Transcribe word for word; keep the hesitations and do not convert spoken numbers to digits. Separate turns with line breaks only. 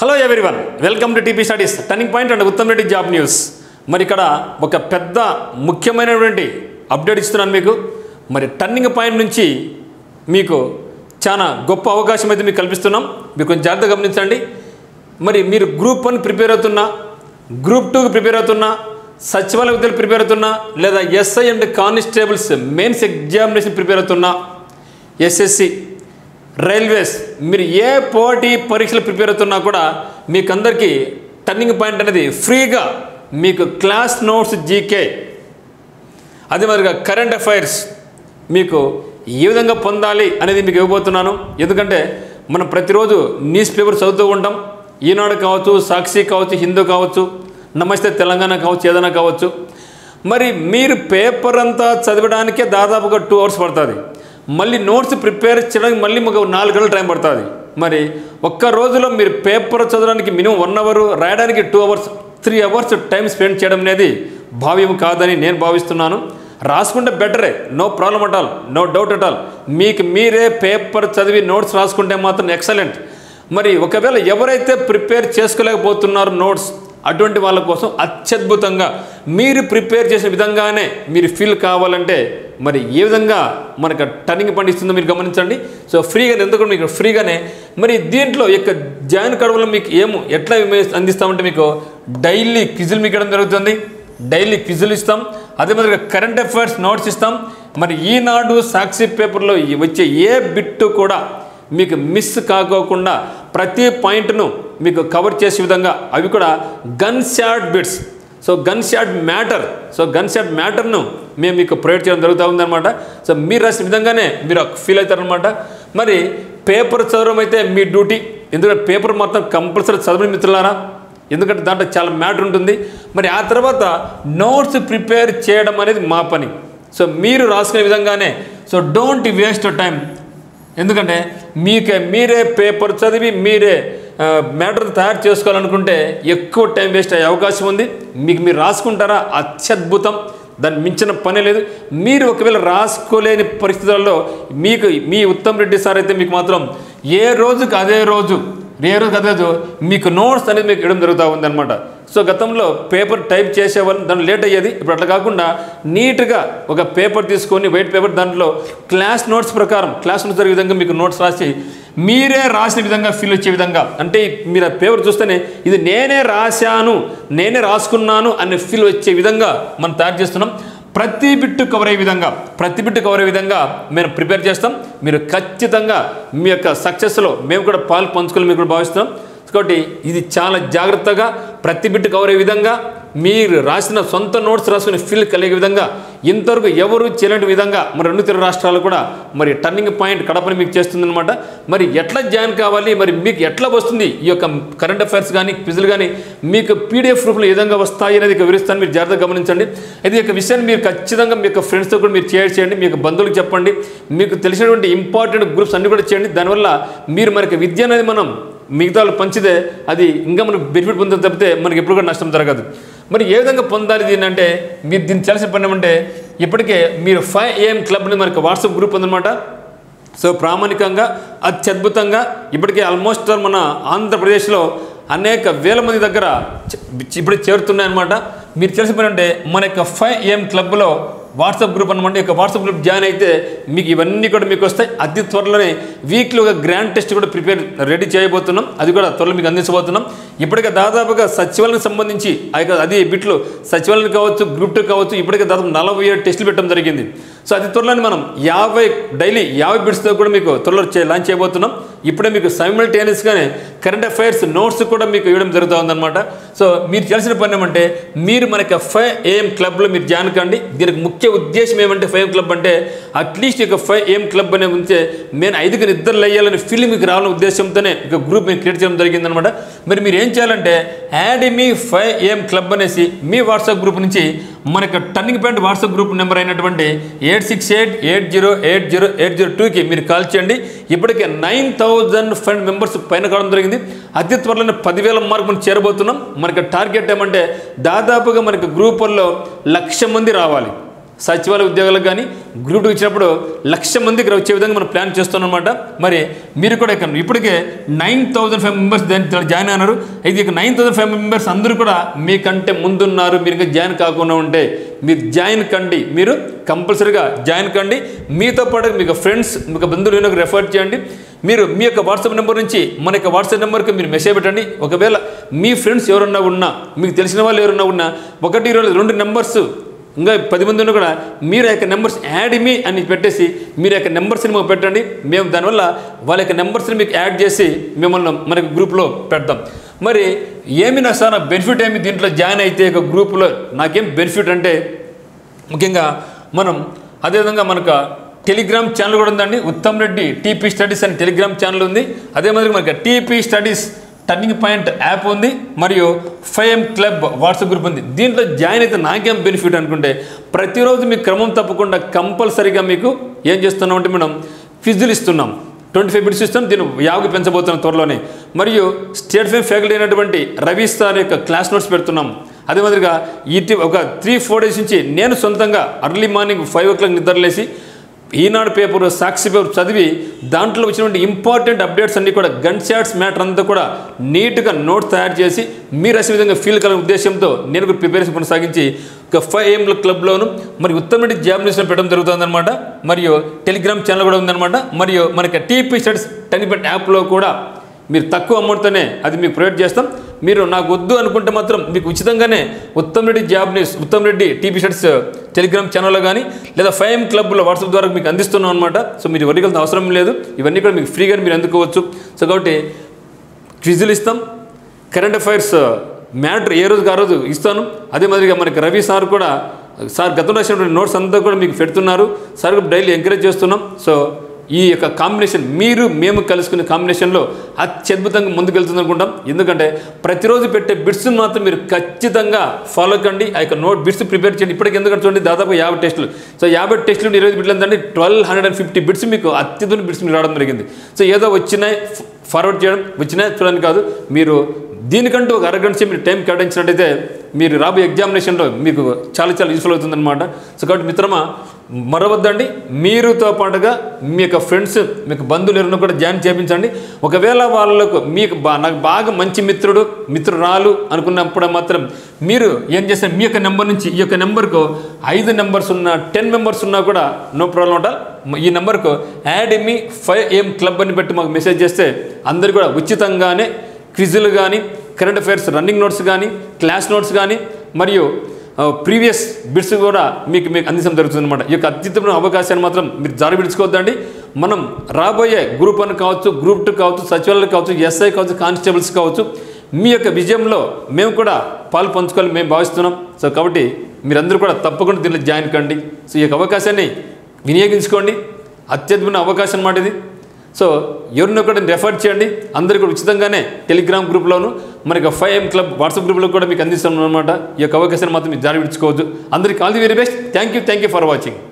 Hello everyone, welcome to TP studies turning point and Uttam Reddy job news. మరి ఇక్కడ ఒక పెద్ద ముఖ్యమైనటువంటి అప్డేట్ ఇస్తున్నాను మీకు. మరి టర్నింగ్ పాయింట్ నుంచి మీకు చాలా గొప్ప అవకాశం అయితే మీకు కల్పిస్తున్నాం. మీరు కొంచెం జాగ్రత్తగా గమనించండి. మరి మీరు గ్రూప్ వన్ ప్రిపేర్ అవుతున్నా, గ్రూప్ టూకి ప్రిపేర్ అవుతున్నా, సచివాలయ ఉద్యోగులు ప్రిపేర్ అవుతున్నా, లేదా SI and constables mains examination prepare అవుతున్నా, ఎస్ఎస్సి, రైల్వేస్, మీరు ఏ పోటీ పరీక్షలు ప్రిపేర్ అవుతున్నా కూడా మీకు అందరికీ టర్నింగ్ పాయింట్ అనేది ఫ్రీగా మీకు క్లాస్ నోట్స్, జీకే, అదే మాదిరిగా కరెంట్ అఫైర్స్ మీకు ఏ విధంగా పొందాలి అనేది మీకు ఇవ్వబోతున్నాను. ఎందుకంటే మనం ప్రతిరోజు న్యూస్ పేపర్ చదువుతూ ఉంటాం. ఈనాడు కావచ్చు, సాక్షి కావచ్చు, హిందూ కావచ్చు, నమస్తే తెలంగాణ కావచ్చు, ఏదైనా కావచ్చు. మరి మీరు పేపర్ అంతా చదవడానికే దాదాపుగా టూ అవర్స్ పడుతుంది. మళ్ళీ నోట్స్ ప్రిపేర్ చేయడానికి మళ్ళీ ఒక నాలుగు గంటల టైం పడుతుంది. మరి ఒక్క రోజులో మీరు పేపర్ చదవడానికి మినిమం వన్ అవర్, రాయడానికి two hours, three hours time spend చేయడం అనేది భావ్యం కాదని నేను భావిస్తున్నాను. రాసుకుంటే బెటరే, no problem at all, no doubt at all. మీకు మీరే పేపర్ చదివి నోట్స్ రాసుకుంటే మాత్రం ఎక్సలెంట్. మరి ఒకవేళ ఎవరైతే ప్రిపేర్ చేసుకోలేకపోతున్నారో నోట్స్, అటువంటి వాళ్ళ కోసం అత్యద్భుతంగా మీరు ప్రిపేర్ చేసిన విధంగానే మీరు ఫీల్ కావాలంటే మరి ఏ విధంగా మనకు టర్నింగ్ పాయింట్ ఇస్తుందో మీరు గమనించండి. సో ఫ్రీగా, ఎందుకంటే మీకు ఫ్రీగానే మరి దీంట్లో యొక్క జాయిన్ కడవలో మీకు ఏమో ఎట్లా అందిస్తామంటే మీకు డైలీ క్విజులు మీకు ఇవ్వడం జరుగుతుంది. డైలీ క్విజులు ఇస్తాం. అదే మాదిరిగా కరెంట్ అఫైర్స్ నోట్స్ ఇస్తాం. మరి ఈనాడు సాక్షి పేపర్లో వచ్చే ఏ బిట్టు కూడా మీకు మిస్ కాకోకుండా ప్రతి పాయింట్ను మీకు కవర్ చేసే విధంగా అవి కూడా gun shot bits, so gun shot matter, so gun shot మ్యాటర్ను మేము మీకు ప్రొవైడ్ చేయడం జరుగుతూ ఉందన్నమాట. సో మీరు రాసిన విధంగానే మీరు ఫీల్ అవుతారనమాట. మరి పేపర్ చదవడం అయితే మీ డ్యూటీ, ఎందుకంటే పేపర్ మొత్తం కంపల్సరీ చదవని మిత్రులారా, ఎందుకంటే దాంట్లో చాలా మ్యాటర్ ఉంటుంది. మరి ఆ తర్వాత నోట్స్ ప్రిపేర్ చేయడం అనేది మా పని. సో మీరు రాసుకునే విధంగానే, సో డోంట్ వేస్ట్ టైం. ఎందుకంటే మీకే మీరే పేపర్ చదివి మీరే మ్యాటర్ తయారు చేసుకోవాలనుకుంటే ఎక్కువ టైం వేస్ట్ అయ్యే అవకాశం ఉంది. మీకు మీరు రాసుకుంటారా, అత్యద్భుతం, దాన్ని మించిన పని లేదు. మీరు ఒకవేళ రాసుకోలేని పరిస్థితుల్లో మీకు మీ ఉత్తమ్ రెడ్డి సార్ అయితే మీకు మాత్రం ఏ రోజుకి అదే రోజు, ఏ రోజుకి అదే రోజు మీకు నోట్స్ అనేది మీకు ఇవ్వడం జరుగుతూ ఉందన్నమాట. సో గతంలో పేపర్ టైప్ చేసేవాళ్ళు, దాంట్లో లేట్ అయ్యేది. ఇప్పుడు అట్లా కాకుండా నీట్గా ఒక పేపర్ తీసుకొని, వైట్ పేపర్, దాంట్లో క్లాస్ నోట్స్ ప్రకారం క్లాస్ నోట్స్ జరిగే విధంగా మీకు నోట్స్ రాసి మీరే రాసిన విధంగా ఫీల్ వచ్చే విధంగా, అంటే మీరు ఆ పేపర్ చూస్తేనే ఇది నేనే రాశాను, నేనే రాసుకున్నాను అనే ఫీల్ వచ్చే విధంగా మనం తయారు చేస్తున్నాం. ప్రతి బిట్టు కవర్ అయ్యే విధంగా, ప్రతి బిట్టు కవర్ అయ్యే విధంగా మేము ప్రిపేర్ చేస్తాం. మీరు ఖచ్చితంగా మీ యొక్క సక్సెస్లో మేము కూడా పాలు పంచుకోవాలి మీకు కూడా భావిస్తున్నాం. కాబట్టి ఇది చాలా జాగ్రత్తగా ప్రతి బిట్టు కవర్ అయ్యే విధంగా, మీరు రాసిన సొంత నోట్స్ రాసుకుని ఫీల్ కలిగే విధంగా, ఇంతవరకు ఎవరు చేయలేని విధంగా మన రెండు తెలుగు రాష్ట్రాలు కూడా మరి టర్నింగ్ పాయింట్ కడపని మీకు చేస్తుందన్నమాట. మరి ఎట్లా జాయిన్ కావాలి, మరి మీకు ఎట్లా వస్తుంది ఈ యొక్క కరెంట్ అఫైర్స్ కానీ క్విజులు కానీ మీకు పీడిఎఫ్ రూపంలో ఏ విధంగా వస్తాయి అనేది వివరిస్తాను. మీరు జాగ్రత్తగా గమనించండి. ఇది యొక్క విషయాన్ని మీరు ఖచ్చితంగా మీ యొక్క ఫ్రెండ్స్తో కూడా మీరు షేర్ చేయండి, మీ యొక్క బంధువులకు చెప్పండి, మీకు తెలిసినటువంటి ఇంపార్టెంట్ గ్రూప్స్ అన్ని కూడా చేయండి. దానివల్ల మీరు మనకి విద్య అనేది మనం మిగతా వాళ్ళు పంచితే అది ఇంకా మనకు బెనిఫిట్ పొందుతుంది తప్పితే మనకి ఎప్పుడు కూడా నష్టం జరగదు. మరి ఏ విధంగా పొందాలి దీన్ని అంటే మీరు దీన్ని చేయాల్సిన పని ఏమంటే ఇప్పటికే మీరు ఫైవ్ ఏఎం క్లబ్ అనేది మనకు వాట్సాప్ గ్రూప్ ఉందన్నమాట. సో ప్రామాణికంగా అత్యద్భుతంగా ఇప్పటికే ఆల్మోస్ట్ మన ఆంధ్రప్రదేశ్లో అనేక వేల మంది దగ్గర ఇప్పుడు చేరుతున్నాయన్నమాట. మీరు చేసిన పని అంటే మన యొక్క ఫైవ్ ఏఎం క్లబ్లో వాట్సాప్ గ్రూప్ అనమాట. ఈ యొక్క వాట్సాప్ గ్రూప్ జాయిన్ అయితే మీకు ఇవన్నీ కూడా మీకు వస్తాయి. అతి త్వరలోనే వీక్లీ ఒక గ్రాండ్ టెస్ట్ కూడా ప్రిపేర్ రెడీ చేయబోతున్నాం. అది కూడా త్వరలో మీకు అందించబోతున్నాం. ఇప్పటికే దాదాపుగా సచివాలయానికి సంబంధించి అది బిట్లు సచివాలయం కావచ్చు, గ్రూప్ టూ కావచ్చు, ఇప్పటికే దాదాపు నలభై ఏడు టెస్టులు పెట్టడం జరిగింది. సో అది త్వరలోనే మనం యాభై డైలీ యాభై బిట్స్తో కూడా మీకు త్వరలో లాంచ్ చేయబోతున్నాం. ఇప్పుడే మీకు సైమల్టేనియస్గానే కరెంట్ అఫైర్స్ నోట్స్ కూడా మీకు ఇవ్వడం జరుగుతూ ఉందన్నమాట. సో మీరు చేయాల్సిన పని ఏమంటే మీరు మనకి ఫైవ్ ఏఎం క్లబ్లో మీరు జాయిన్ కండి. దీనికి ముఖ్య ఉద్దేశం ఏమంటే ఫైవ్ ఏఎం క్లబ్ అంటే అట్లీస్ట్ ఇక ఫైవ్ ఏఎం క్లబ్ అనే ఉంటే నేను ఐదుగురు నిద్రలు వేయాలని ఫీలింగ్ మీకు రావాలనే ఉద్దేశంతోనే ఇక గ్రూప్ మీరు క్రియేట్ చేయడం జరిగిందనమాట. మరి మీరు ఏం చేయాలంటే add me five AM club అనేసి మీ వాట్సాప్ గ్రూప్ నుంచి మనకు turning point WhatsApp group number అయినటువంటి eight six eight eight zero eight zero eight zero టూకి మీరు కాల్ చేయండి. ఇప్పటికే నైన్ థౌజండ్ ఫైవ్ మెంబర్స్ పైన కావడం జరిగింది. అతి త్వరలోనే పదివేల మార్కు మనం చేరబోతున్నాం. మనకి టార్గెట్ ఏమంటే దాదాపుగా మనకి గ్రూపుల్లో లక్ష మంది రావాలి. సచివాలయ ఉద్యోగాలకు కానీ గ్రూప్ టూ ఇచ్చినప్పుడు లక్ష మందికి వచ్చే విధంగా మనం ప్లాన్ చేస్తున్నాం అనమాట. మరి మీరు కూడా ఇక్కడ ఇప్పటికే నైన్ థౌసండ్ ఫైవ్ మెంబర్స్ దాని జాయిన్ అయినారు. అయితే ఇక నైన్ థౌసండ్ ఫైవ్ మెంబర్స్ అందరూ కూడా మీకంటే ముందున్నారు. మీరు ఇంకా జాయిన్ కాకుండా ఉంటే మీరు జాయిన్ కండి, మీరు కంపల్సరీగా జాయిన్ కండి. మీతో పాటు మీకు ఫ్రెండ్స్, మీకు బంధువులకు రెఫర్ చేయండి. మీరు మీ యొక్క వాట్సాప్ నెంబర్ నుంచి మన యొక్క వాట్సాప్ నెంబర్కి మీరు మెసేజ్ పెట్టండి. ఒకవేళ మీ ఫ్రెండ్స్ ఎవరన్నా ఉన్నా, మీకు తెలిసిన వాళ్ళు ఎవరన్నా ఉన్నా, ఒకటి ఇరవై రెండు నెంబర్స్ ఇంకా పది మంది ఉన్నా కూడా మీరు యొక్క నెంబర్స్ యాడ్ మీ అని పెట్టేసి మీరు యొక్క నెంబర్స్ని మాకు పెట్టండి. మేము దానివల్ల వాళ్ళ యొక్క నెంబర్స్ని మీకు యాడ్ చేసి మిమ్మల్ని మనకి గ్రూప్లో పెడతాం. మరి ఏమి నా సార్ బెనిఫిట్ ఏమి దీంట్లో జాయిన్ అయితే ఒక గ్రూప్లో నాకేం బెనిఫిట్ అంటే, ముఖ్యంగా మనం అదేవిధంగా మనకు టెలిగ్రామ్ ఛానల్ కూడా ఉందండి. ఉత్తమ్ రెడ్డి టీపీ స్టడీస్ అని టెలిగ్రామ్ ఛానల్ ఉంది. అదే మాదిరి మనకి TP studies turning point app ఉంది, మరియు five AM club WhatsApp group ఉంది. దీంట్లో జాయిన్ అయితే నాకేం బెనిఫిట్ అనుకుంటే, ప్రతిరోజు మీకు క్రమం తప్పకుండా కంపల్సరీగా మీకు ఏం చేస్తున్నాం అంటే మనం క్విజ్లు ఇస్తున్నాం. ట్వంటీ ఫైవ్ బిట్స్ ఇస్తాం. దీన్ని యాభై పెంచబోతున్నాం త్వరలోనే. మరియు స్టేట్ ఫైవ్ ఫ్యాకల్టీ అయినటువంటి రవి సార్ యొక్క క్లాస్ నోట్స్ పెడుతున్నాం. అదే మాదిరిగా ఇటీ ఒక త్రీ ఫోర్ డేస్ నుంచి నేను సొంతంగా early morning five o'clock నిద్రలేసి ఈనాడు పేపర్, సాక్షి పేపర్ చదివి దాంట్లో వచ్చినటువంటి ఇంపార్టెంట్ అప్డేట్స్ అన్నీ కూడా గన్ షాట్స్ మ్యాటర్ అంతా కూడా నీట్గా నోట్స్ తయారు చేసి మీరు అసలు విధంగా ఫీల్ కలిగిన ఉద్దేశంతో నేను కూడా ప్రిపరేషన్ కొనసాగించి ఒక ఫైవ్ ఏఎంల క్లబ్లోను మరి ఉత్తమ్ రెడ్డి జాబ్ న్యూస్లో పెట్టడం జరుగుతుందన్నమాట. మరియు టెలిగ్రామ్ ఛానల్ కూడా ఉందన్నమాట. మరియు మనకి టీపీ స్టడీస్ టెలిగ్రామ్ యాప్లో కూడా మీరు తక్కువ అమౌంట్తోనే అది మీకు ప్రొవైడ్ చేస్తాం. మీరు నాకు వద్దు అనుకుంటే మాత్రం మీకు ఉచితంగానే Uttam Reddy job news, Uttam Reddy TP studies Telegram ఛానల్లో కానీ లేదా ఫైవ్ ఎం క్లబ్లో వాట్సాప్ ద్వారా మీకు అందిస్తున్నాం అనమాట. సో మీరు ఎవరికి అవసరం లేదు, ఇవన్నీ కూడా మీకు ఫ్రీగా మీరు అందుకోవచ్చు. సో కాబట్టి క్విజులు ఇస్తాం, కరెంట్ అఫైర్స్ మ్యాటర్ ఏ రోజుకి ఆ రోజు ఇస్తాను. అదే మాదిరిగా మనకి రవి సార్ కూడా సార్ గతంలో రాసినటువంటి నోట్స్ అంతా కూడా మీకు పెడుతున్నారు. సార్ డైలీ ఎంకరేజ్ చేస్తున్నాం. సో ఈ యొక్క కాంబినేషన్ మీరు మేము కలుసుకునే కాంబినేషన్లో అత్యద్భుతంగా ముందుకెళ్తుంది అనుకుంటాం. ఎందుకంటే ప్రతిరోజు పెట్టే బిట్స్ని మాత్రం మీరు ఖచ్చితంగా ఫాలో కండి. ఆ యొక్క నోట్ బిట్స్ ప్రిపేర్ చేయండి. ఇప్పటికి ఎందుకంటే చూడండి దాదాపు యాభై టెస్టులు. సో యాభై టెస్టులు ఇరవై బిట్లు ఎంతంటే twelve hundred and fifty bits మీకు అత్యద్భుత బిట్స్ మీకు రావడం జరిగింది. సో ఏదో వచ్చినాయి ఫార్వర్డ్ చేయడం, వచ్చినాయి చూడడానికి కాదు, మీరు దీనికంటూ ఒక అరగంట సేపు మీరు టైం కేటాయించినట్టయితే మీరు రాబోయే ఎగ్జామినేషన్లో మీకు చాలా చాలా యూస్ఫుల్ అవుతుందన్నమాట. సో కాబట్టి మిత్రమా మరవద్దండి, మీరుతో పాటుగా మీ యొక్క ఫ్రెండ్స్, మీకు బంధువులు ఎవరైనా కూడా జాయిన్ చేయించండి. ఒకవేళ వాళ్ళకు మీకు బా నాకు బాగా మంచి మిత్రుడు మిత్రురాలు అనుకున్నప్పుడు మాత్రం మీరు ఏం చేస్తారు, మీ యొక్క నెంబర్ నుంచి ఈ యొక్క నెంబర్కు ఐదు నెంబర్స్ ఉన్న టెన్ మెంబర్స్ ఉన్నా కూడా నో ప్రాబ్లం అంట. ఈ నెంబర్కు add me five AM club అని పెట్టి మాకు మెసేజ్ చేస్తే అందరు కూడా ఉచితంగానే క్విజులు కానీ, కరెంట్ అఫైర్స్ రన్నింగ్ నోట్స్ కానీ, క్లాస్ నోట్స్ కానీ, మరియు ప్రీవియస్ బిట్స్ కూడా మీకు మీకు అందించడం జరుగుతుంది అనమాట. ఈ యొక్క అత్యుత్తమైన అవకాశాన్ని మాత్రం మీరు జారి విడుచుకోవద్దండి. మనం రాబోయే గ్రూప్ వన్ కావచ్చు, గ్రూప్ టూ కావచ్చు, సచివాలయాలు కావచ్చు, ఎస్ఐ కావచ్చు, కానిస్టేబుల్స్ కావచ్చు, మీ యొక్క విజయంలో మేము కూడా పాలు పంచుకోవాలని మేము భావిస్తున్నాం. సో కాబట్టి మీరందరూ కూడా తప్పకుండా దీనిలో జాయిన్ కండి. సో ఈ యొక్క అవకాశాన్ని వినియోగించుకోండి. అత్యద్భుతమైన అవకాశం అన్నమాట ఇది. సో ఎవరినో కూడా రెఫర్ చేయండి. అందరికీ కూడా ఉచితంగానే టెలిగ్రామ్ గ్రూప్లోను మనకి ఫైవ్ ఎం క్లబ్ వాట్సాప్ గ్రూప్లో కూడా మీకు అందిస్తాం అనమాట. ఈ యొక్క అవకాశాన్ని మాత్రం మీరు జారి విడుచుకోవద్దు. అందరికీ all the very best. Thank you thank you for watching.